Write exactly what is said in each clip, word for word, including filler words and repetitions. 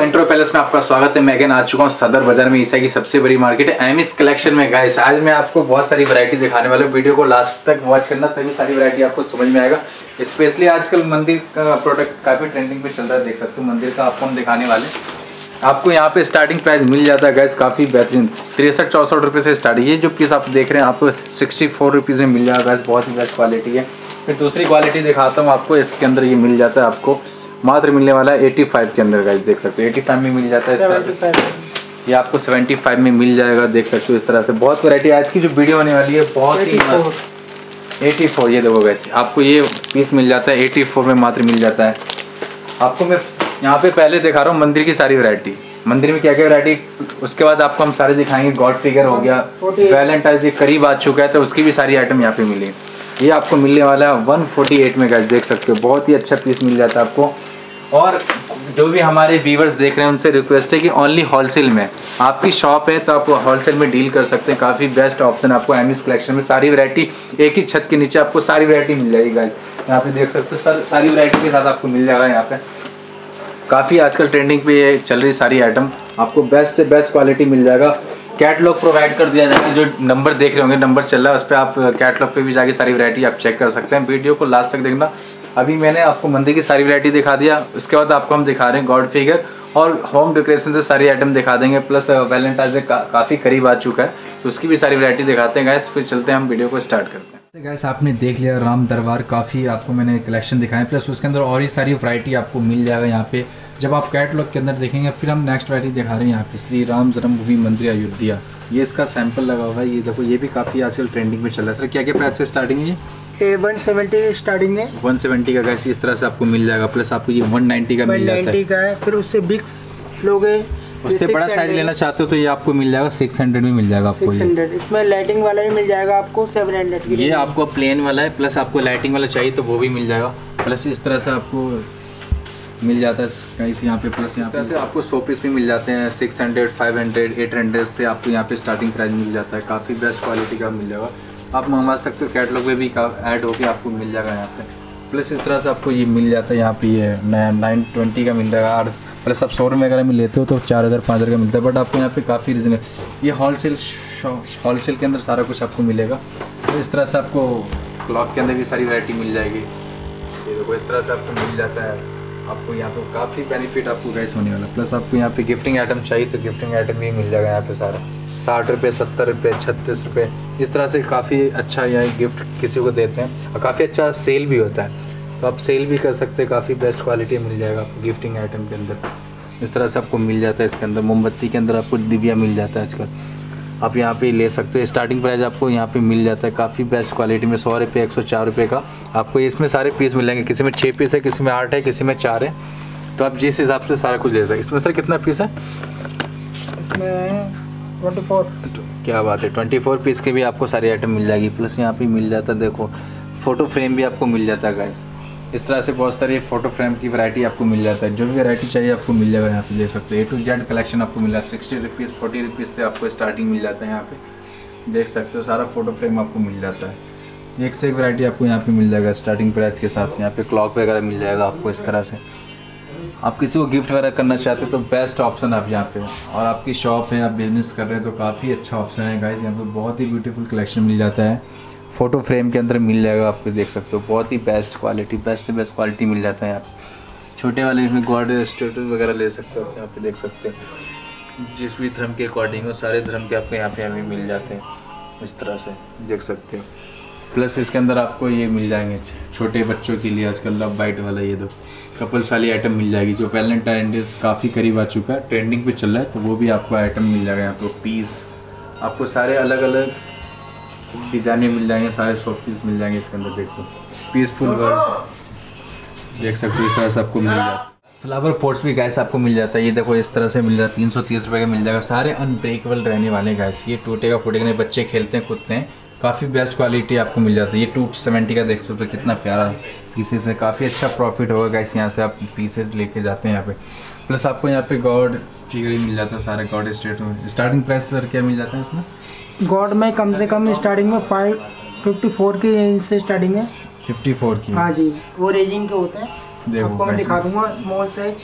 Intro palace में आपका स्वागत है। मैं अगेन आ चुका हूँ सदर बाजार में, ईसा की सबसे बड़ी मार्केट है एमिस कलेक्शन में। गाइस आज मैं आपको बहुत सारी वैरायटी दिखाने वाला हूँ, वीडियो को लास्ट तक वॉच करना तभी सारी वैरायटी आपको समझ में आएगा। स्पेशली आजकल मंदिर का प्रोडक्ट काफ़ी ट्रेंडिंग पे चल रहा है, देख सकते हो। मंदिर का आपको हम दिखाने वाले, आपको यहाँ पे स्टार्टिंग प्राइस मिल जाता है गाइस काफ़ी बेहतरीन, तिरसठ चौसठ रुपये से स्टार्ट। ये जो पीस आप देख रहे हैं आपको सिक्सटी फोर रुपीज़ में मिल जाएगा गाइस, बहुत ही बेस्ट क्वालिटी है। फिर दूसरी क्वालिटी दिखाता हूँ आपको, इसके अंदर ये मिल जाता है आपको मात्र मिलने वाला है पचासी के अंदर गाइस, देख सकते हो पचासी में मिल जाता है। ये आपको पचहत्तर में मिल जाएगा, देख सकते हो। इस तरह से बहुत वैरायटी आज की जो वीडियो होने वाली है बहुत ही मस्त। चौरासी ये देखो गाइस, आपको ये पीस मिल जाता है चौरासी में मात्र मिल जाता है। आपको मैं यहाँ पे पहले दिखा रहा हूँ मंदिर की सारी वैरायटी, मंदिर में क्या क्या वैरायटी, उसके बाद आपको हम सारे दिखाएंगे। गॉड फिगर हो गया, वैलेंटाइन डे करीब आ चुका है तो उसकी भी सारी आइटम यहाँ पे मिली। ये आपको मिलने वाला है एक सौ अड़तालीस में गाइस, देख सकते हो। बहुत ही अच्छा पीस मिल जाता है आपको। और जो भी हमारे व्यूवर्स देख रहे हैं उनसे रिक्वेस्ट है कि ओनली होलसेल में, आपकी शॉप है तो आप होलसेल में डील कर सकते हैं। काफ़ी बेस्ट ऑप्शन आपको एमिस कलेक्शन में, सारी वैरायटी एक ही छत के नीचे आपको सारी वैरायटी मिल जाएगी गाइस। यहाँ पे देख सकते हो सर, सारी वैरायटी के साथ आपको मिल जाएगा। यहाँ पे काफ़ी आजकल ट्रेंडिंग पे ये चल रही सारी आइटम, आपको बेस्ट से बेस्ट क्वालिटी मिल जाएगा। कैटलॉग प्रोवाइड कर दिया जाएगा, जो नंबर देख रहे होंगे नंबर चल रहा है उस पर आप कैटलॉग पे भी जाके सारी वैरायटी आप चेक कर सकते हैं। वीडियो को लास्ट तक देखना। अभी मैंने आपको मंदिर की सारी वैरायटी दिखा दिया, उसके बाद आपको हम दिखा रहे हैं गॉड फिगर और होम डेकोरेशन से सारी आइटम दिखा देंगे। प्लस वैलेंटाइन डे का, काफ़ी करीब आ चुका है तो उसकी भी सारी वैरायटी दिखाते हैं गाइस। फिर चलते हैं हम वीडियो को स्टार्ट करते हैं। गाइस आपने देख लिया राम दरबार, काफ़ी आपको मैंने कलेक्शन दिखाए, प्लस उसके अंदर और ही सारी वैरायटी आपको मिल जाएगा यहाँ पे। जब आप कैटलॉग के अंदर देखेंगे फिर हम नेक्स्ट वैरायटी दिखा रहे हैं यहाँ पे श्री राम जन्मभूमि मंदिर अयोध्या। ये इसका सैंपल लगा हुआ है, ये देखो। ये भी काफ़ी आजकल ट्रेंडिंग में चल रहा है। सर क्या क्या प्राइस से स्टार्टिंग है? ये एक सौ सत्तर स्टार्टिंग है, एक सौ सत्तर का गाइस इस तरह से आपको मिल जाएगा। प्लस आपको ये एक सौ नब्बे का मिल जाता है, का है। फिर उससे बिग्स लोगे, उससे बड़ा साइज लेना चाहते हो तो ये आपको मिल जाएगा छह सौ में मिल जाएगा आपको। छह सौ इसमें लाइटिंग वाला ही मिल जाएगा आपको सात सौ की। ये आपको प्लेन वाला है, प्लस आपको लाइटिंग वाला चाहिए तो वो भी मिल जाएगा। प्लस इस तरह से आपको मिल जाता है गाइस यहाँ पे। प्लस यहाँ पे से आपको सौ पीस भी मिल जाते हैं, छह सौ, पाँच सौ, आठ सौ से आपको यहाँ पे स्टार्टिंग प्राइस मिल जाता है। काफ़ी बेस्ट क्वालिटी का मिल जाएगा, आप मंगवा सकते हो। कैटलॉग में भी ऐड होके आपको मिल जाएगा यहाँ पे। प्लस इस तरह से आपको ये मिल जाता है यहाँ पे, ये नाइन ट्वेंटी का मिल जाएगा। और प्लस आप शोरूम वगैरह में लेते हो तो चार हज़ार पाँच हज़ार का मिलता है, बट आपको यहाँ पे काफ़ी रीजनेबल। ये होलसेल होलसेल के अंदर सारा कुछ आपको मिलेगा। तो इस तरह से आपको क्लॉक के अंदर भी सारी वैरायटी मिल जाएगी। ये देखो इस तरह से आपको मिल जाता है। आपको यहाँ पे काफ़ी बेनिफिट आपको गाइस होने वाला। प्लस आपको यहाँ पे गिफ्टिंग आइटम चाहिए तो गिफ्टिंग आइटम भी मिल जाएगा यहाँ पे सारा। साठ रुपये, सत्तर रुपये, छत्तीस रुपये, इस तरह से काफ़ी अच्छा यहाँ गिफ्ट किसी को देते हैं और काफ़ी अच्छा सेल भी होता है, तो आप सेल भी कर सकते हैं। काफ़ी बेस्ट क्वालिटी मिल जाएगा आपको गिफ्टिंग आइटम के अंदर। इस तरह से आपको मिल जाता है। इसके अंदर मोमबत्ती के अंदर आपको दिव्या मिल जाता है आजकल, आप यहाँ पे ले सकते हो। स्टार्टिंग प्राइस आपको यहाँ पे मिल जाता है काफ़ी बेस्ट क्वालिटी में, सौ रुपये, एक सौ चार रुपये का आपको इसमें सारे पीस मिलेंगे। किसी में छः पीस है, किसी में आठ है, किसी में चार है, तो आप जिस हिसाब से सारा कुछ ले सकते। इसमें सर कितना पीस है? इसमें चौबीस। क्या बात है, चौबीस पीस के भी आपको सारी आइटम मिल जाएगी। प्लस यहाँ पे मिल जाता है, देखो फ़ोटो फ्रेम भी आपको मिल जाता है गाइस। इस तरह से बहुत सारी फ़ोटो फ्रेम की वैरायटी आपको मिल जाता है। जो भी वैरायटी चाहिए आपको मिल जाएगा यहाँ पे, देख सकते हैं। ए टू जेड कलेक्शन आपको मिला है। सिक्सटी रुपीज़ फोर्टी रुपीज़ से आपको स्टार्टिंग मिल जाता है यहाँ पे, देख सकते हो। सारा फ़ोटो फ्रेम आपको मिल जाता है, एक से एक वैरायटी आपको यहाँ पे मिल जाएगा स्टार्टिंग प्राइस के साथ। यहाँ पे क्लॉक वगैरह मिल जाएगा आपको इस तरह से। आप किसी को गिफ्ट वगैरह करना चाहते हो तो बेस्ट ऑप्शन आप यहाँ पे, और आपकी शॉप है, आप बिज़नेस कर रहे हैं तो काफ़ी अच्छा ऑप्शन है गाइस। यहाँ पे बहुत ही ब्यूटीफुल कलेक्शन मिल जाता है। फ़ोटो फ्रेम के अंदर मिल जाएगा आपको, देख सकते हो। बहुत ही बेस्ट क्वालिटी, बेस्ट से बेस्ट क्वालिटी मिल जाता है यहाँ पे। छोटे वाले इसमें गॉड स्टेटस वगैरह ले सकते हो आप यहाँ पे, देख सकते हैं। जिस भी धर्म के अकॉर्डिंग हो सारे धर्म के आपको यहाँ पे हमें मिल जाते हैं इस तरह से, देख सकते हो। प्लस इसके अंदर आपको ये मिल जाएंगे छोटे बच्चों के लिए आजकल लव बाइट वाला, ये दो कपल्स वाली आइटम मिल जाएगी। जो वैलेंटाइन डे काफ़ी करीब आ चुका है, ट्रेंडिंग पे चल रहा है, तो वो भी आपको आइटम मिल जाएगा यहाँ पे। पीस आपको सारे अलग अलग डिज़ाइन में मिल जाएंगे, सारे सौ पीस मिल जाएंगे इसके अंदर, देख सकते हो। पीसफुल वर्ल्ड देख सकते हो, इस तरह से आपको मिल जाता है। फ्लावर पॉट्स भी गैस आपको मिल जाता है, ये देखो इस तरह से मिल जाता है। तीन सौ तीस रुपये का मिल जाएगा। सारे अनब्रेकेबल रहने वाले गैस, ये टूटेगा फूटेगा नहीं, बच्चे खेलते हैं कूदते हैं। काफ़ी बेस्ट क्वालिटी आपको मिल जाती है। ये टू सेवेंटी का देख सकते हो, कितना प्यारा पीसेस है। काफ़ी अच्छा प्रॉफिट होगा गाइस, यहाँ से आप पीसेस लेके जाते हैं यहाँ पे। प्लस आपको यहाँ पे गॉड फिगर मिल जाता है, सारे गॉड स्टेट में। स्टार्टिंग प्राइस सर क्या मिल जाता है इसमें? गॉड में कम से कम स्टार्टिंग में फाइव फिफ्टी फोर की रेंज से स्टार्टिंग है। चौवन की? हाँ जी, वो रेंजिंग के होते हैं। देखो आपको मैं दिखा दूंगा स्मॉल साइज।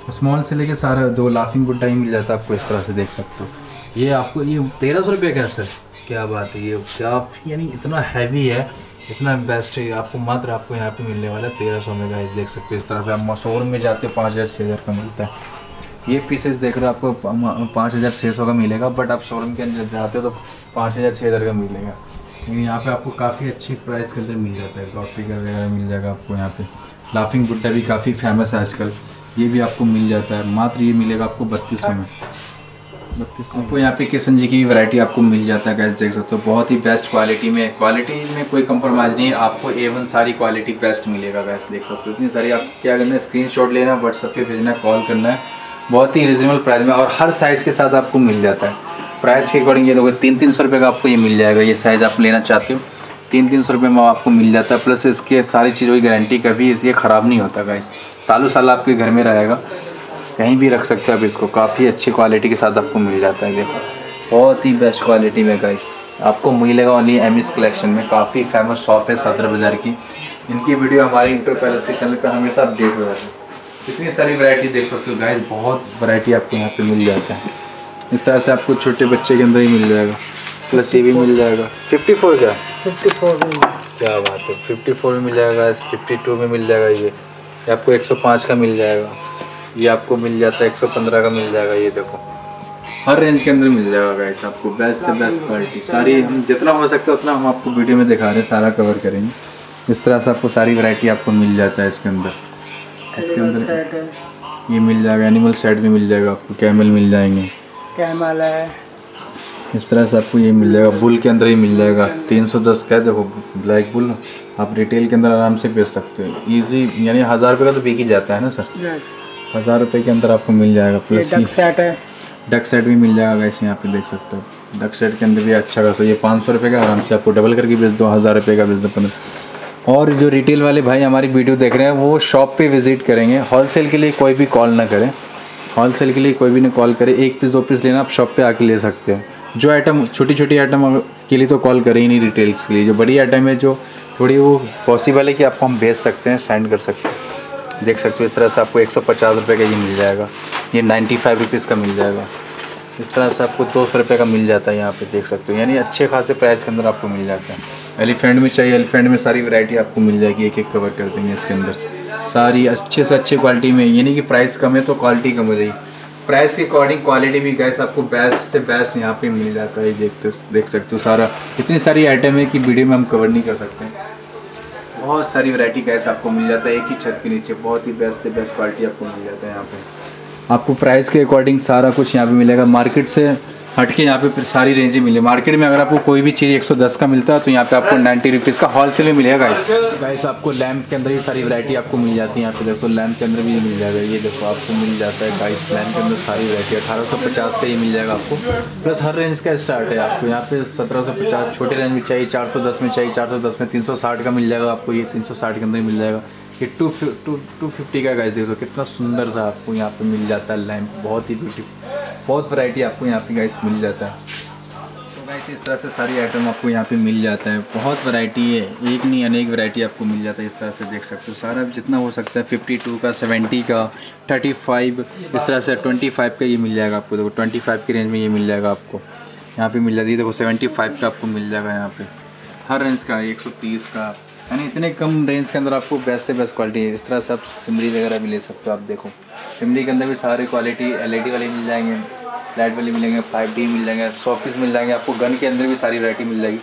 स्मॉल से लेके सारा दो लाफिंग बुड्ढा ही मिल जाता है आपको, इस तरह से देख सकते हो। ये आपको ये तेरह सौ रुपये का है सर, क्या बात है, ये काफ़ी यानी इतना हैवी है, इतना बेस्ट है, आपको मात्र आपको यहाँ पे मिलने वाला है तेरह सौ में गाइस, देख सकते हो। इस तरह से आप शोरूम में जाते हो पाँच हज़ार छः हज़ार का मिलता है। ये पीसेस देख रहे हो आपको पाँच हज़ार छः सौ का मिलेगा, बट आप शोरूम के अंदर जाते हो तो पाँच हज़ार छः हज़ार का मिलेगा। लेकिन यहाँ पे आपको काफ़ी अच्छी प्राइस के अंदर मिल जाता है। गॉड फिगर वगैरह मिल जाएगा आपको यहाँ पे। लाफिंग बुड्ढा भी काफ़ी फेमस है आजकल, ये भी आपको मिल जाता है। मात्र ये मिलेगा आपको बत्तीस सौ में। बत्तीस सौ आपको यहाँ पे किशन जी की भी वैरायटी आपको मिल जाता है गाइस, देख सकते हो। बहुत ही बेस्ट क्वालिटी में, क्वालिटी में कोई कंप्रोमाइज़ नहीं है, आपको ए वन सारी क्वालिटी बेस्ट मिलेगा गाइस, देख सकते हो। इतनी सारी आप क्या करना है, स्क्रीनशॉट लेना, व्हाट्सएप पे भेजना, कॉल करना है, बहुत ही रिजनेबल प्राइस में और हर साइज़ के साथ आपको मिल जाता है। प्राइस के अकॉर्डिंग ये देखो तीन तीन सौ रुपये का आपको ये मिल जाएगा। ये साइज़ आप लेना चाहते हो तीन तीन सौ रुपये में आपको मिल जाता है। प्लस इसके सारी चीज़ों की गारंटी, कभी ये ख़राब नहीं होता गाइस, सालों साल आपके घर में रहेगा, कहीं भी रख सकते हो आप इसको। काफ़ी अच्छी क्वालिटी के साथ आपको मिल जाता है, देखो बहुत ही बेस्ट क्वालिटी में गाइस आपको मिलेगा ओनली एमिस कलेक्शन में। काफ़ी फेमस शॉप है सदर बाज़ार की। इनकी वीडियो हमारे इंटर पैलेस के चैनल पर हमेशा अपडेट हो जाती है। इतनी सारी वैरायटी देख सकते हो गाइस, बहुत वैरायटी आपको यहाँ पे मिल जाता है। इस तरह से आपको छोटे बच्चे के अंदर ही मिल जाएगा। प्लस ये भी मिल जाएगा फिफ्टी फोर का, फिफ्टी फोर में क्या बात है, फिफ्टी फोर में मिल जाएगा, फिफ्टी टू में मिल जाएगा। ये ये आपको एक सौ पाँच का मिल जाएगा, ये आपको मिल जाता है एक सौ पंद्रह का मिल जाएगा। ये देखो हर रेंज के अंदर मिल जाएगा गाइस आपको, बेस्ट से बेस्ट क्वालिटी सारी। हम जितना हो सकता है उतना हम आपको वीडियो में दिखा रहे हैं, सारा कवर करेंगे। इस तरह से आपको सारी वैरायटी आपको मिल जाता है इसके अंदर। इसके अंदर ये मिल जाएगा, एनिमल सेट भी मिल जाएगा आपको, कैमल मिल जाएंगे, कैमल है। इस तरह से आपको ये मिल जाएगा। बुल के अंदर ही मिल जाएगा, तीन सौ दस का है, देखो ब्लैक बुल आप रिटेल के अंदर आराम से बेच सकते हो ईजी, यानी हज़ार रुपये का तो बिक ही जाता है ना सर, हज़ार रुपये के अंदर आपको मिल जाएगा। प्लस डक सेट है, डक सेट भी मिल जाएगा वैसे, यहाँ पे देख सकते हो। डक सेट के अंदर भी अच्छा खासा, ये पाँच सौ रुपये का आराम से आपको डबल करके बेच दो, हज़ार रुपये का बेच दो पंद्रह। और जो रिटेल वाले भाई हमारी वीडियो देख रहे हैं वो शॉप पे विजिट करेंगे। होलसेल के लिए कोई भी कॉल ना करें, होलसेल के लिए कोई भी ना कॉल करे। एक पीस दो पीस लेना आप शॉप पे आके ले सकते हैं। जो आइटम छोटी छोटी आइटम के लिए तो कॉल करें ही नहीं रिटेल्स के लिए। जो बड़ी आइटम है जो थोड़ी वो पॉसिबल है कि आपको हम भेज सकते हैं, सेंड कर सकते हैं, देख सकते हो। इस तरह से आपको एक सौ पचास रुपये का ये मिल जाएगा, ये नाइन्टी फाइव रुपीज़ का मिल जाएगा। इस तरह से आपको दो सौ रुपये का मिल जाता है यहाँ पे, देख सकते हो। यानी अच्छे खासे प्राइस के अंदर आपको मिल जाता है। एलिफेंट में चाहिए, एलिफेंट में सारी वैरायटी आपको मिल जाएगी, एक एक कवर कर देंगे इसके अंदर सारी अच्छे से अच्छे क्वालिटी में। यानी कि प्राइस कम है तो क्वालिटी कम हो जाएगी, प्राइस के अकॉर्डिंग क्वालिटी भी गैस आपको बेस्ट से बेस्ट यहाँ पे मिल जाता है। देखते देख सकते हो सारा, इतनी सारी आइटम है कि वीडियो में हम कवर नहीं कर सकते। बहुत सारी वैरायटी गैस आपको मिल जाता है एक ही छत के नीचे, बहुत ही बेस्ट से बेस्ट क्वालिटी आपको मिल जाता है यहाँ पे। आपको प्राइस के अकॉर्डिंग सारा कुछ यहाँ पे मिलेगा, मार्केट से हटके यहाँ पे सारी रेंजें मिले। मार्केट में अगर आपको कोई भी चीज़ एक सौ दस का मिलता है तो यहाँ पे आपको नाइन्टी रुपीज़ का होलसेल में मिलेगा गाइस। गाइस आपको लैम्प के अंदर ही सारी वैरायटी आपको मिल जाती है। यहाँ पे देखो लैम्प के अंदर भी मिल जाएगा, ये देखो आपको मिल जाता है गाइस लैम्प के अंदर सारी वैरायटी। अठारह सौ पचास का ये मिल जाएगा आपको, प्लस हर रेंज का स्टार्ट है आपको यहाँ पे सत्रह सौ पचास छोटे रेंज में चाहिए, चार सौ दस में चाहिए, चार सौ दस में तीन सौ साठ का मिल जाएगा आपको, ये तीन सौ साठ के अंदर मिल जाएगा। ये टू टू टू फिफ्टी का गाइस देखो कितना सुंदर सा आपको यहाँ पे मिल जाता है लैम्प, बहुत ही ब्यूटीफुल, बहुत वैरायटी आपको यहाँ पे गाइस मिल जाता है। तो गाइस इस तरह से सारी आइटम आपको यहाँ पे मिल जाता है, बहुत वैरायटी है, एक नहीं अनेक वैरायटी आपको मिल जाता है। इस तरह से देख सकते हो सारा जितना हो सकता है, फिफ्टी टू का, सेवेंटी का, थर्टी फाइव, इस तरह से ट्वेंटी फाइव का ये मिल जाएगा आपको। देखो ट्वेंटी फाइव की रेंज में ये मिल जाएगा आपको, यहाँ पे मिल जाती है। देखो सेवेंटी फाइव का आपको मिल जाएगा यहाँ पे, हर रेंज का, एक सौ तीस का, यानी इतने कम रेंज के अंदर आपको बेस्ट से बेस्ट क्वालिटी है। इस तरह से आप सिमरी वगैरह भी ले सकते हो। आप देखो सिमरी के अंदर भी सारी क्वालिटी एलईडी वाली मिल जाएंगे, लाइट वाली मिलेंगे, फाइव डी मिल जाएंगे, सौ पीस मिल जाएंगे आपको। गन के अंदर भी सारी वैरायटी मिल जाएगी,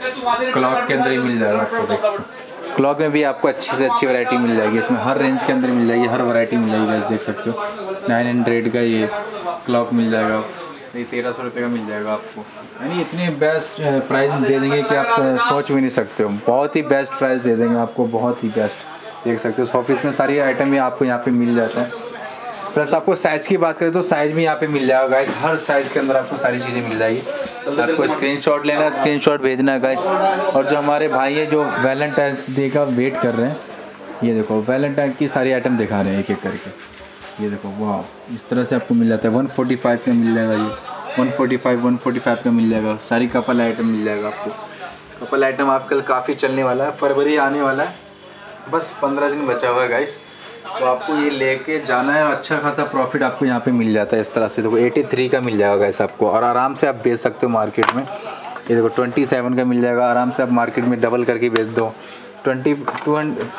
क्लॉक के अंदर ही मिल जाएगा आपको। देखो क्लॉक में भी आपको अच्छी से अच्छी वैरायटी मिल जाएगी, इसमें हर रेंज के अंदर मिल जाएगी, हर वैरायटी मिल जाएगी। देख सकते हो नाइन हंड्रेड का ये क्लॉक मिल जाएगा, ये तेरह सौ रुपये का मिल जाएगा आपको। यानी इतने बेस्ट प्राइस दे देंगे कि आप सोच भी नहीं सकते हो, बहुत ही बेस्ट प्राइस दे देंगे आपको, बहुत ही बेस्ट। देख सकते हो ऑफिस में सारी आइटम भी आपको यहाँ पे मिल जाता है। प्लस आपको साइज़ की बात करें तो साइज़ भी यहाँ पे मिल जाएगा गाइस, हर साइज़ के अंदर आपको सारी चीज़ें मिल जाएगी। आपको स्क्रीनशॉट लेना है, स्क्रीनशॉट भेजना है गाइस। और जो हमारे भाई है जो वैलेंटाइन डे का वेट कर रहे हैं, ये देखो वैलेंटाइन की सारी आइटम दिखा रहे हैं एक एक करके, ये देखो वाह, इस तरह से आपको मिल जाता है। वन फोर्टी फाइव का मिल जाएगा, ये one forty five one forty five का मिल जाएगा। सारी कपल आइटम मिल जाएगा आपको। कपल आइटम आजकल काफ़ी चलने वाला है, फरवरी आने वाला है, बस पंद्रह दिन बचा हुआ है गाइस। तो आपको ये लेके जाना है, अच्छा खासा प्रॉफिट आपको यहाँ पे मिल जाता है इस तरह से। देखो तिरासी का मिल जाएगा गाइस आपको, और आराम से आप बेच सकते हो मार्केट में। ये देखो सत्ताईस का मिल जाएगा, आराम से आप मार्केट में डबल करके बेच दो। ट्वेंटी टू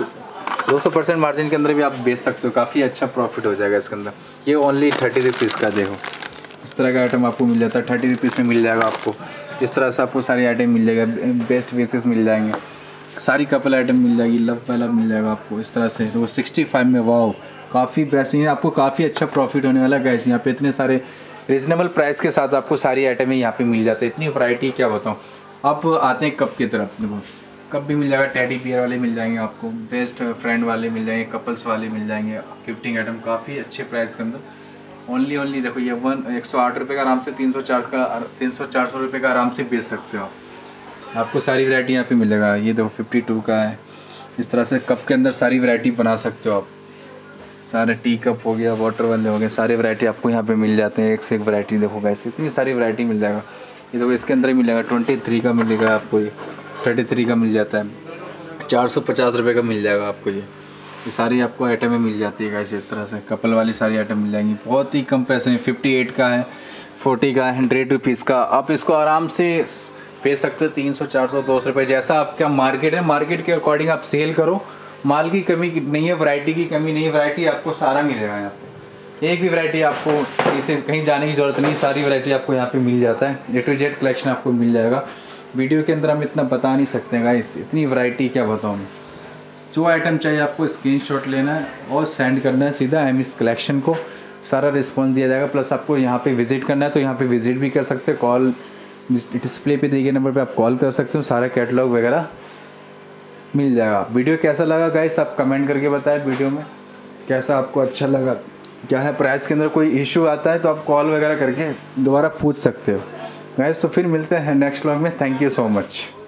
दो सौ परसेंट मार्जिन के अंदर भी आप बेच सकते हो, काफ़ी अच्छा प्रॉफिट हो जाएगा इसके अंदर। ये ओनली थर्टी रुपीज़ का, देखो इस तरह का आइटम आपको मिल जाता है, थर्टी रुपीज़ में मिल जाएगा आपको। इस तरह से आपको सारी आइटम मिल जाएगा, बेस्ट पीसेस मिल जाएंगे, सारी कपल आइटम मिल जाएगी, लव वाला मिल जाएगा आपको इस तरह से। तो सिक्सटी फाइव में वाओ, काफ़ी बेस्ट है, आपको काफ़ी अच्छा प्रॉफिट होने वाला है गाइस। यहाँ पे इतने सारे रीजनेबल प्राइस के साथ आपको सारी आइटमें यहाँ पे मिल जाते हैं, इतनी वैरायटी क्या बताऊँ। आप आते हैं कप की तरफ, देखो कप भी मिल जाएगा, टेडी बियर वाले मिल जाएंगे आपको, बेस्ट फ्रेंड वाले मिल जाएंगे, कपल्स वाले मिल जाएंगे, गिफ्टिंग आइटम काफ़ी अच्छे प्राइस के अंदर। ओनली ओनली देखो ये वन एक सौ आठ रुपये का आराम से तीन सौ चार का तीन सौ चार सौ रुपये का आराम से बेच सकते हो आप। आपको सारी वैरायटी यहाँ पे मिलेगा। ये देखो फिफ्टी टू का है, इस तरह से कप के अंदर सारी वैरायटी बना सकते हो आप। सारे टी कप हो गया, वाटर वाले हो गए, सारे वैरायटी आपको यहाँ पे मिल जाते हैं, एक से एक वैरायटी देखो गाइस, इतनी सारी वैरायटी मिल जाएगा। ये देखो इसके अंदर ही मिलेगा, ट्वेंटी थ्री का मिलेगा आपको, ये थर्टी थ्री का मिल जाता है, चार सौ पचास रुपये का मिल जाएगा आपको। ये ये सारी आपको आइटमें मिल जाती है गाइस, इस तरह से कपल वाली सारी आइटम मिल जाएंगी, बहुत ही कम पैसे में। फिफ्टी एट का है, फोर्टी का है, हंड्रेड रुपीज़ का, आप इसको आराम से बेच सकते हो तीन सौ चार सौ दो सौ रुपये, जैसा आपका मार्केट है, मार्केट के अकॉर्डिंग आप सेल करो। माल की कमी नहीं है, वैरायटी की कमी नहीं है, वैरायटी आपको सारा मिलेगा यहाँ पे, एक भी वैरायटी आपको इसे कहीं जाने की ज़रूरत नहीं, सारी वैरायटी आपको यहाँ पे मिल जाता है। ए टू जेड कलेक्शन आपको मिल जाएगा। वीडियो के अंदर हम इतना बता नहीं सकते हैं गाइस, इतनी वैरायटी क्या बताऊँ मैं। जो आइटम चाहिए आपको स्क्रीनशॉट लेना है और सेंड करना है सीधा एमिस कलेक्शन को, सारा रिस्पॉन्स दिया जाएगा। प्लस आपको यहाँ पे विजिट करना है तो यहाँ पे विजिट भी कर सकते हैं, कॉल डिस्प्ले पे दिए गए नंबर पे आप कॉल कर सकते हो, सारा कैटलॉग वगैरह मिल जाएगा। वीडियो कैसा लगा गाइस आप कमेंट करके बताएं, वीडियो में कैसा आपको अच्छा लगा, क्या है प्राइस के अंदर कोई इशू आता है तो आप कॉल वगैरह करके दोबारा पूछ सकते हो गाइस। तो फिर मिलते हैं नेक्स्ट व्लॉग में, थैंक यू सो मच।